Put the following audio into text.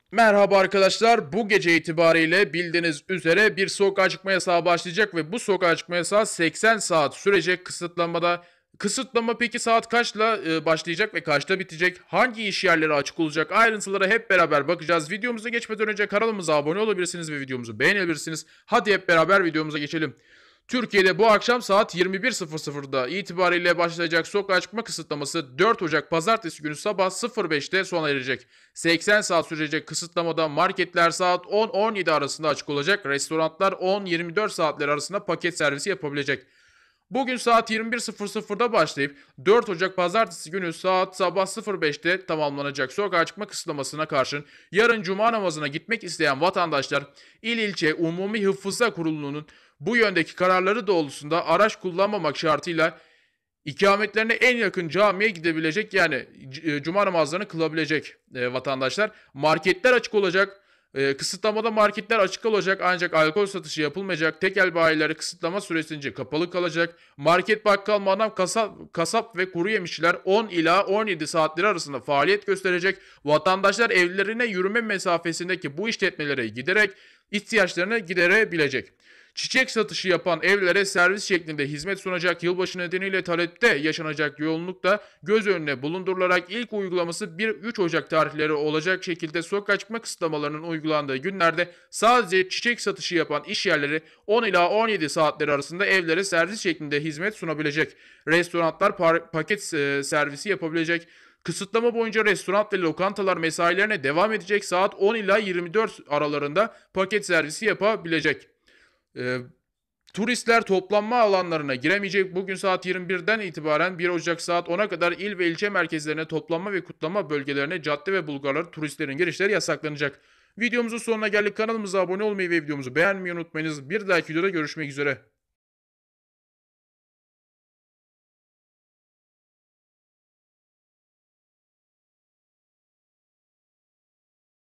Merhaba arkadaşlar. Bu gece itibariyle bildiğiniz üzere bir sokağa çıkma yasağı başlayacak ve bu sokağa çıkma yasağı 80 saat sürecek kısıtlamada. Kısıtlama peki saat kaçla başlayacak ve kaçta bitecek? Hangi iş yerleri açık olacak? Ayrıntılara hep beraber bakacağız. Videomuza geçmeden önce kanalımıza abone olabilirsiniz ve videomuzu beğenebilirsiniz. Hadi hep beraber videomuza geçelim. Türkiye'de bu akşam saat 21.00'da itibariyle başlayacak sokağa çıkma kısıtlaması 4 Ocak Pazartesi günü sabah 05'te sona erecek. 80 saat sürecek kısıtlamada marketler saat 10-17 arasında açık olacak, restoranlar 10-24 saatler arasında paket servisi yapabilecek. Bugün saat 21.00'da başlayıp 4 Ocak Pazartesi günü saat sabah 05'te tamamlanacak sokağa çıkma kısıtlamasına karşın yarın Cuma namazına gitmek isteyen vatandaşlar İl İlçe Umumi Hıfzı Kurulu'nun bu yöndeki kararları doğrultusunda araç kullanmamak şartıyla ikametlerine en yakın camiye gidebilecek, yani cuma namazlarını kılabilecek vatandaşlar. Marketler açık olacak. Kısıtlamada marketler açık olacak ancak alkol satışı yapılmayacak. Tekel bayileri kısıtlama süresince kapalı kalacak. Market, bakkal, manav, kasap ve kuru yemişçiler 10 ila 17 saatleri arasında faaliyet gösterecek. Vatandaşlar evlerine yürüme mesafesindeki bu işletmelere giderek ihtiyaçlarını giderebilecek. Çiçek satışı yapan evlere servis şeklinde hizmet sunacak. Yılbaşı nedeniyle talepte yaşanacak yoğunluk da göz önüne bulundurularak ilk uygulaması 1-3 Ocak tarihleri olacak şekilde sokağa çıkma kısıtlamalarının uygulandığı günlerde sadece çiçek satışı yapan iş yerleri 10 ila 17 saatleri arasında evlere servis şeklinde hizmet sunabilecek. Restoranlar paket servisi yapabilecek. Kısıtlama boyunca restoran ve lokantalar mesailerine devam edecek. Saat 10 ila 24 aralarında paket servisi yapabilecek. Ee, Turistler toplanma alanlarına giremeyecek. Bugün saat 21'den itibaren 1 Ocak saat 10'a kadar il ve ilçe merkezlerine, toplanma ve kutlama bölgelerine, cadde ve bulvarlara turistlerin girişleri yasaklanacak. Videomuzun sonuna geldik. Kanalımıza abone olmayı ve videomuzu beğenmeyi unutmayınız. Bir dahaki videoda görüşmek üzere.